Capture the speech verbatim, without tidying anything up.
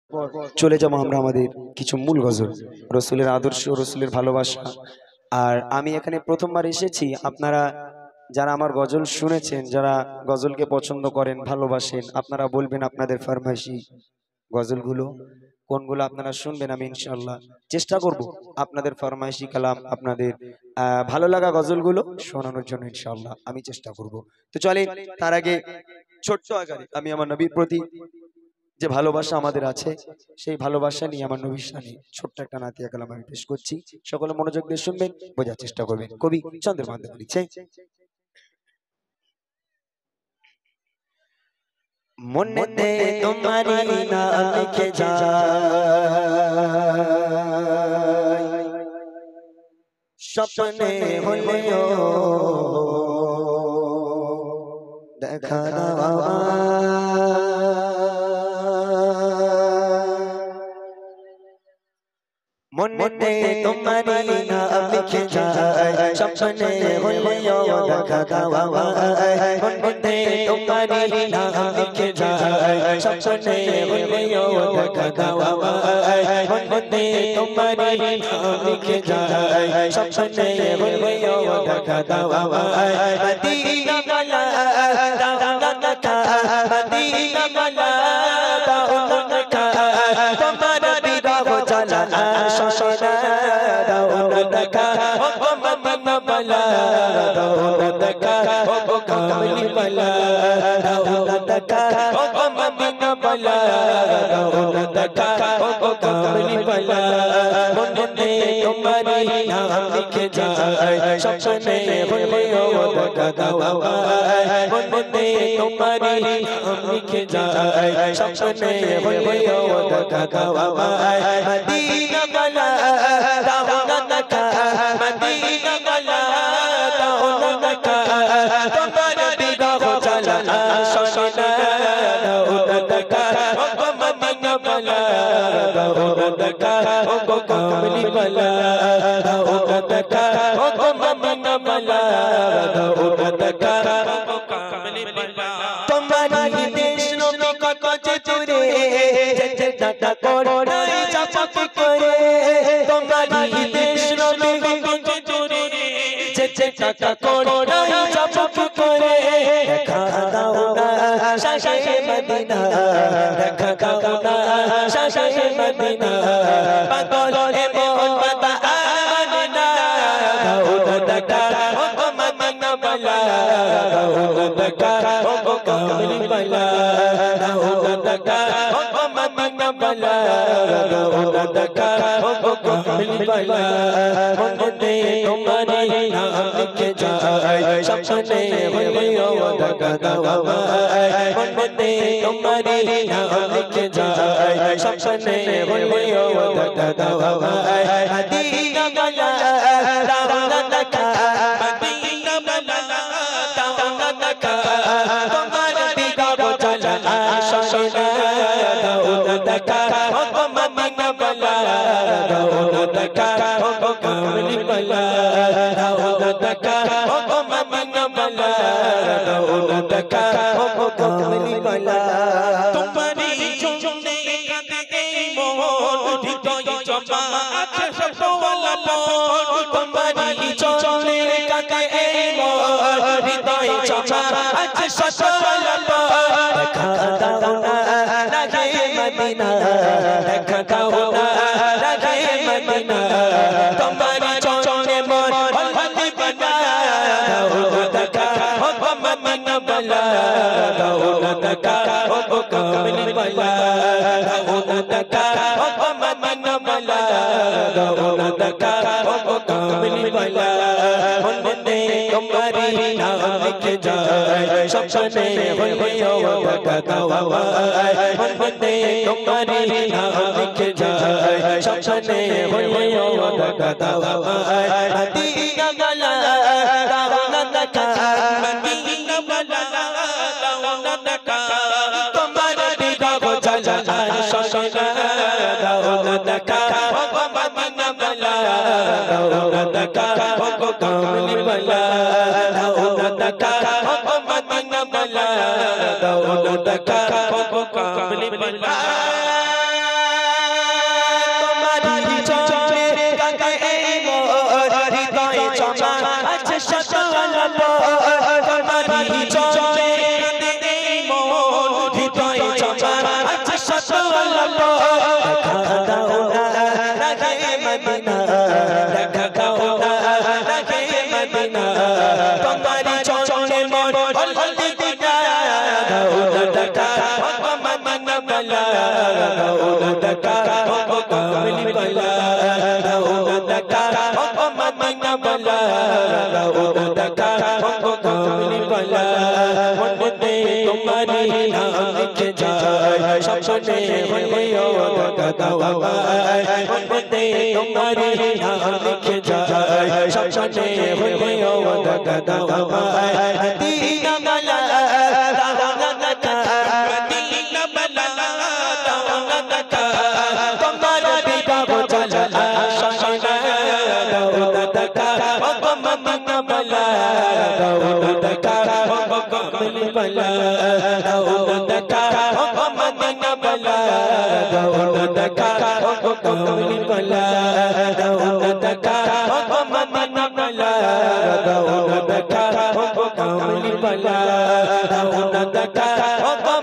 চলে যাবো আমরা আমাদের কিছু মূল গজল, রসুলের আদর্শ, রসুলের ভালোবাসা। আর আমি এখানে প্রথমবার এসেছি, আপনারা যারা আমার গজল শুনেছেন, যারা গজলকে পছন্দ করেন, ভালোবাসেন, আপনারা বলবেন আপনাদের ফরমাইশি গজলগুলো কোনগুলো আপনারা শুনবেন। আমি ইনশাআল্লাহ চেষ্টা করব আপনাদের ফরমাইশি কালাম, আপনাদের আহ ভালো লাগা গজলগুলো শোনানোর জন্য ইনশাআল্লাহ আমি চেষ্টা করব। তো চলে তার আগে ছোট্ট আকারে আমি আমার নবীর প্রতি যে ভালোবাসা আমাদের আছে, সেই ভালোবাসা নিয়ে আমার নবীর শানে ছোট্ট একটা নাতিয়া কালাম আমি পেশ করছি। সকলে মনোযোগ দিয়ে শুনবেন, বোঝার চেষ্টা করবেন। কবি চন্দ্র মাধ্যম লিখছে, মনেতে তোমারি নাম লিখে যায়, স্বপ্নে হলেও দেখা দাও, মনেতে তোমারি নাম লিখে যায়, স্বপ্নে হলেও দেখা দাও, মনেতে তোমারি নাম লিখে যায়, স্বপ্নে হলেও দেখা দাও, মনেতে তোমারি নাম লিখে যায়, স্বপ্নে হলেও দেখা দাও, মদিনা বালা দাও না দেখা, মদিনা বালা দাও না দেখা, তোমার বিরহ জ্বালা শোনা দাও না দেখা, ও মদিনা বালা দাও না দেখা, ও কামলি বালা দাও না দেখা, ও মদিনা বালা দাও না দেখা, ও কামলি বালা, মনেতে তোমারি নাম লিখে যায়, স্বপ্নে হলেও দেখা দাও, মনেতে তোমারি নাম লিখে যায়, স্বপ্নে হলেও দেখা দাও, মদিনা বালা দাও না দেখা, মদিনা বালা দাও না দেখা, তোমার বিরহ জ্বালা শোনা দাও না দেখা, ও মদিনা বালা দাও না দেখা, ও কামলি বালা দাও না দেখা, ও মদিনা বালা দাও না দেখা, ও কামলি বালা, তোমারি দেশ নবী কত যে দূরে, যেতে টাটা করোনাই চাপা করে, তোমারি দেশ নবী কত যে দূরে, যেতে টাটা করোনাই চাপা করে, দেখা দাও না শাহে মদিনা, দেখা দাও না শাহে মদিনা, পাগল এমন বাতা আমানা দাও না দেখা, ও মদিনা বালা দাও না দেখা, ও কামলি বালা দাও না দেখা, ও মদিনা বালা দাও না দেখা, ও কামলি বালা, মনেতে তোমারি নাম লিখে যায়, স্বপ্নে হলেও দেখা দাও, মনেতে তোমারি নাম লিখে যায়, স্বপ্নে হলেও দেখা দাও, মদিনা বালা দাও না দেখা, মদিনা বালা দাও না দেখা, তোমার বিরহ জ্বালা শোনা দাও না দেখা, ও মদিনা বালা দাও না দেখা, ও কামলি বালা দাও না দেখা, ও মদিনা বালা দাও না দেখা, ও কামলি বালা, তোমারি জন্যে কাঁদে এই মন, হৃদয় জমা আছে সবওয়ালা পন, তোমারি জন্যে কাঁদে এই মন, হৃদয় জমা আছে সবওয়ালা পন, দেখা দাও না রাহে মদিনা, দেখা দাও না রাহে মদিনা, তোমারি জন্যে মন হলদি বানা দাও না দেখা, ও মদিনা বালা দাও না দেখা, ও কামলি বালা দাও না দেখা, ও মদিনা বালা দাও না দেখা, ও কামলি বালা, মনেতে তোমারি নাম লিখে যায়, স্বপ্নে হলেও দেখা দাও, মনেতে তোমারি নাম লিখে যায়, স্বপ্নে হলেও দেখা দাও, মদিনা বালা দাও না দেখা, মদিনা বালা দাও না দেখা, তোমার বিরহ জ্বালা শোনা দাও না দেখা, ও মদিনা বালা দাও না দেখা, ও কামলি বালা দাও না দেখা, ও মদিনা বালা দাও না দেখা, ও কামলি বালা। দেখা ও কামলি বালা দাও না দেখা ও মদিনা বালা দাও না দেখা ও কামলি বালা মনেতে তোমারি নাম লিখে যায় স্বপ্নে হলেও দেখা দাও আমায় মনেতে তোমারি নাম লিখে যায় স্বপ্নে হলেও দেখা দাও আমায় মদিনা বালা দাও না দেখা মদিনা বালা দাও না দেখা তোমার বিবাহ চলা আশা দাও না দেখা ও মদিনা বালা দাও না দেখা ও কামলি বালা দাও না দেখা ও মদিনা বালা দাও না দেখা ও কামলি বালা দাও না দেখা ও মদিনা বালা দাও না দেখা ও কামলি বালা দাও না দেখা ও